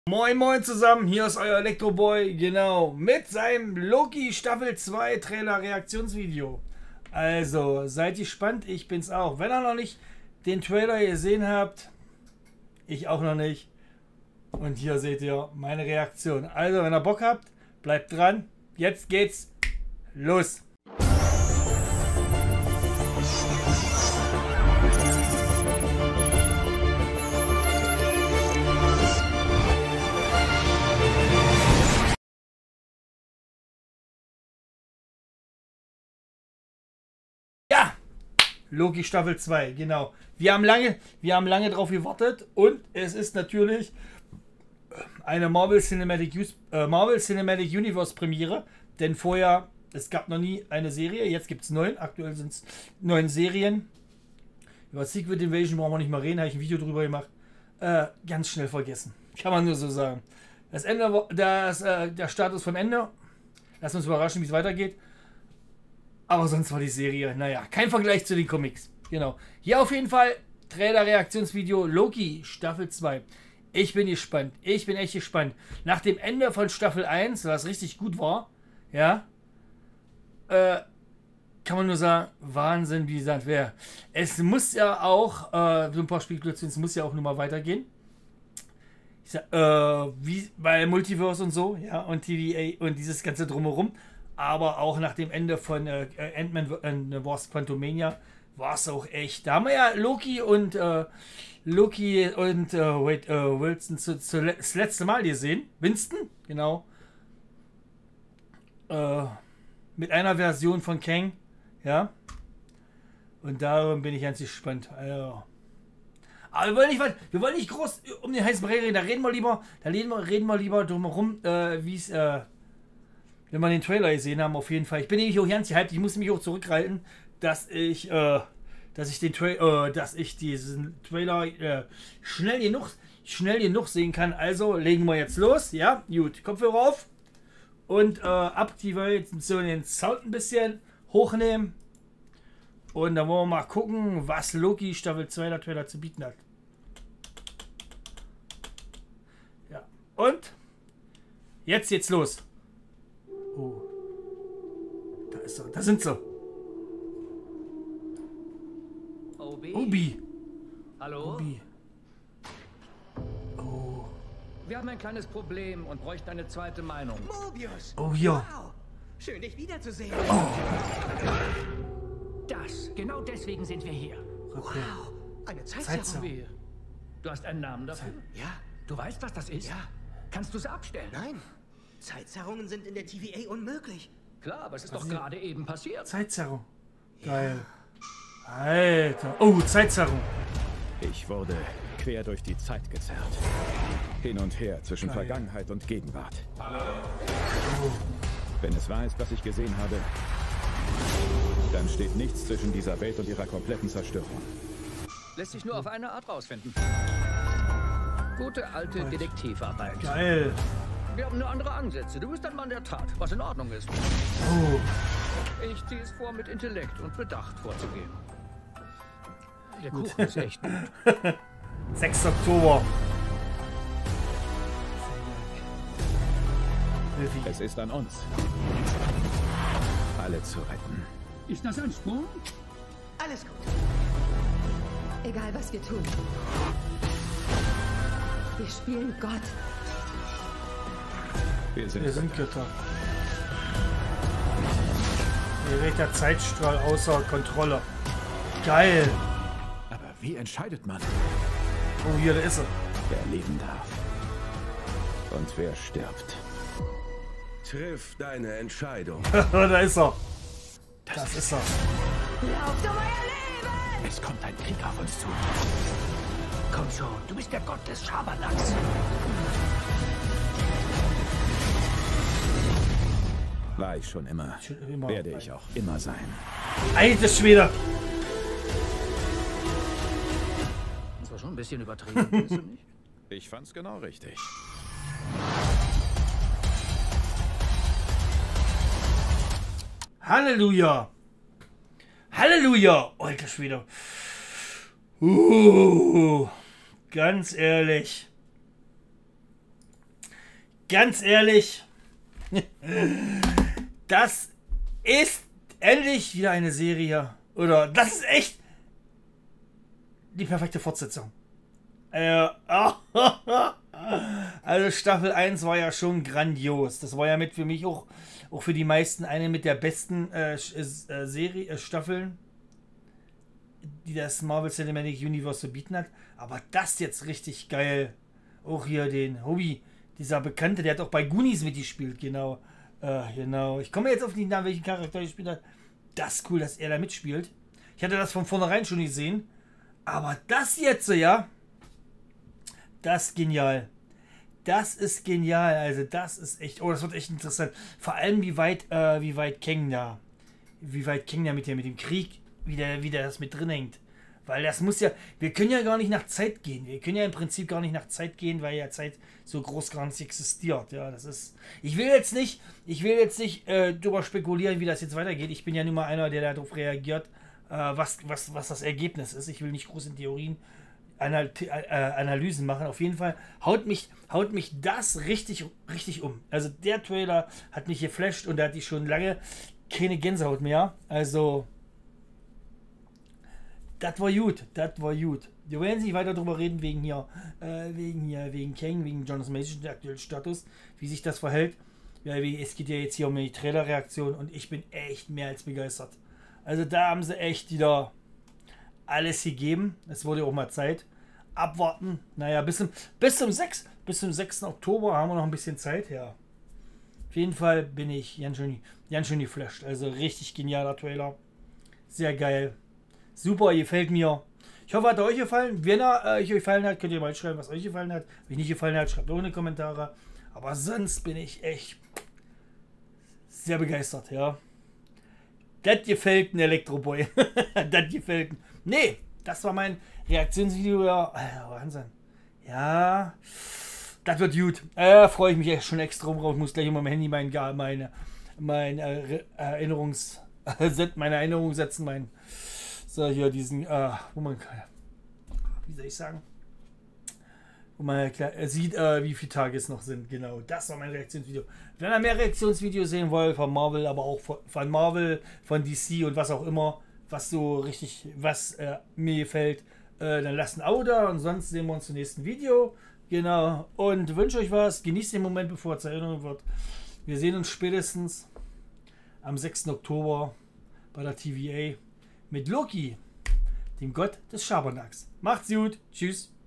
Moin moin zusammen, hier ist euer Elektroboy, genau, mit seinem Loki Staffel 2 Trailer Reaktionsvideo. Also, seid gespannt, ich bin's auch. Wenn ihr noch nicht den Trailer gesehen habt, ich auch noch nicht. Und hier seht ihr meine Reaktion. Also, wenn ihr Bock habt, bleibt dran. Jetzt geht's los. Ja, Loki Staffel 2, genau. Wir haben lange drauf gewartet und es ist natürlich eine Marvel Cinematic Universe Premiere, denn vorher, es gab noch nie eine Serie, jetzt gibt es 9, aktuell sind es 9 Serien. Über Secret Invasion brauchen wir nicht mal reden, habe ich ein Video drüber gemacht. Ganz schnell vergessen, kann man nur so sagen. Das Ende, der Start ist vom Ende. Lass uns überraschen, wie es weitergeht. Aber sonst war die Serie, naja, kein Vergleich zu den Comics. Genau. Hier auf jeden Fall Trailer-Reaktionsvideo Loki Staffel 2. Ich bin gespannt. Ich bin echt gespannt. Nach dem Ende von Staffel 1, was richtig gut war, ja, kann man nur sagen, Wahnsinn, wie gesagt, wer. Es muss ja auch, so ein paar Spekulationen, es muss ja auch nur mal weitergehen. Ich sag, wie bei Multiverse und so, ja, und TVA und dieses ganze Drumherum. Aber auch nach dem Ende von Ant-Man and the Wasp Quantumania war es auch echt. Da haben wir ja Loki und Wilson das letzte Mal gesehen. Winston, genau. Mit einer Version von Kang, ja. Und darum bin ich ganz gespannt. Also. Aber wir wollen nicht groß um den heißen Brei reden. Da reden wir lieber drumherum, wie es wenn wir den Trailer gesehen haben, auf jeden Fall. Ich bin nämlich auch ganz gehypt, ich muss mich auch zurückhalten, dass ich diesen Trailer schnell genug sehen kann. Also legen wir jetzt los. Ja, gut, Kopfhörer auf und aktivieren so den Sound ein bisschen hochnehmen. Und dann wollen wir mal gucken, was Loki Staffel 2 der Trailer zu bieten hat. Ja, und jetzt geht's los. Oh. Da ist er. Da sind sie. Obi. Hallo? Obi. Oh. Wir haben ein kleines Problem und bräuchten eine zweite Meinung. Mobius! Oh ja. Wow! Schön, dich wiederzusehen. Oh. Genau deswegen sind wir hier. Okay. Wow! Eine Zeitzerrung. Zeitzerrung. Du hast einen Namen dafür? Ja, Du weißt, was das ist? ja, Kannst du es abstellen? nein. Zeitzerrungen sind in der TVA unmöglich. Klar, aber es ist doch gerade eben passiert. Zeitzerrung. Geil. Alter. Oh, Zeitzerrung. Ich wurde quer durch die Zeit gezerrt. Hin und her zwischen Geil. Vergangenheit und Gegenwart. Oh. Wenn es wahr ist, was ich gesehen habe, dann steht nichts zwischen dieser Welt und ihrer kompletten Zerstörung. Lässt sich nur auf eine Art rausfinden. Gute alte Detektivarbeit. Geil. Wir haben nur andere Ansätze. Du bist ein Mann der Tat, was in Ordnung ist. Oh. Ich ziehe es vor, mit Intellekt und Bedacht vorzugehen. Der Kuchen ist echt gut. 6. Oktober. Es ist an uns, alle zu retten. Ist das ein Sprung? Alles gut. Egal, was wir tun. Wir spielen Gott. Wir sind Wir sind Götter. Hier gerät der Zeitstrahl außer Kontrolle. Geil. Aber wie entscheidet man, Oh, hier, da ist er. wer leben darf und wer stirbt? Triff deine Entscheidung. Da ist er. Das ist er. Lauft um euer Leben! Es kommt ein Krieg auf uns zu. Komm schon, du bist der Gott des Schabernacks. War ich schon immer. immer. Werde ich auch immer sein. Alter Schwede. Das war schon ein bisschen übertrieben, findest du nicht? Ich fand's genau richtig. Halleluja. Halleluja. Alter Schwede. Ganz ehrlich. ganz ehrlich, das ist endlich wieder eine Serie. Oder das ist echt die perfekte Fortsetzung. Also Staffel 1 war ja schon grandios. Das war ja mit für mich auch für die meisten eine mit der besten Staffeln, die das Marvel Cinematic Universe zu bieten hat. Aber das jetzt richtig geil. Auch hier den Hobie, dieser Bekannte, der hat auch bei Goonies mitgespielt, genau. Genau. Ich komme jetzt auf den Namen, welchen Charakter er gespielt hat. Das ist cool, dass er da mitspielt. Ich hatte das von vornherein schon gesehen. Aber das jetzt, ja, das ist genial. Das ist genial. Also das ist echt, oh, das wird echt interessant. Vor allem, wie weit Kang da mit dem Krieg, wie der das mit drin hängt. Weil das muss ja, wir können ja gar nicht nach Zeit gehen. Wir können ja im Prinzip gar nicht nach Zeit gehen, weil ja Zeit so groß gar nicht existiert. Ja, das ist, ich will jetzt nicht darüber spekulieren, wie das jetzt weitergeht. Ich bin ja nun mal einer, der darauf reagiert, was das Ergebnis ist. Ich will nicht groß in Theorien Analysen machen. Auf jeden Fall haut mich das richtig um. Also der Trailer hat mich geflasht und da hatte ich schon lange keine Gänsehaut mehr. Also das war gut. Wir werden nicht weiter darüber reden wegen Kang, wegen Jonathan Majors, der aktuellen Status, wie sich das verhält. Ja, es geht ja jetzt hier um die Trailer-Reaktion und ich bin echt mehr als begeistert. Also da haben sie echt wieder alles gegeben. Es wurde auch mal Zeit. Abwarten. Naja, bis zum 6. Oktober haben wir noch ein bisschen Zeit. Ja. Auf jeden Fall bin ich ganz schön geflasht. Also richtig genialer Trailer. Sehr geil. Super, gefällt mir. Ich hoffe, hat er euch gefallen. Wenn er euch gefallen hat, könnt ihr mal schreiben, was euch gefallen hat. Wenn nicht gefallen hat, schreibt auch in die Kommentare. Aber sonst bin ich echt sehr begeistert, ja. Das gefällt ein Elektroboy. Das gefällt. Nee, das war mein Reaktionsvideo. Ja, Wahnsinn. Ja, das wird gut. Freue ich mich echt schon extra drauf. Ich muss gleich immer mein Handy meine Erinnerung setzen. So, hier diesen, wie soll ich sagen? Wo man sieht, wie viele Tage es noch sind. Genau, das war mein Reaktionsvideo. Wenn ihr mehr Reaktionsvideos sehen wollt, von Marvel, aber auch von Marvel, von DC und was auch immer, was mir gefällt, dann lasst ein Abo da und sonst sehen wir uns im nächsten Video. Genau, und wünsche euch was. Genießt den Moment, bevor es zur Erinnerung wird. Wir sehen uns spätestens am 6. Oktober bei der TVA mit Loki, dem Gott des Schabernacks. Macht's gut. Tschüss.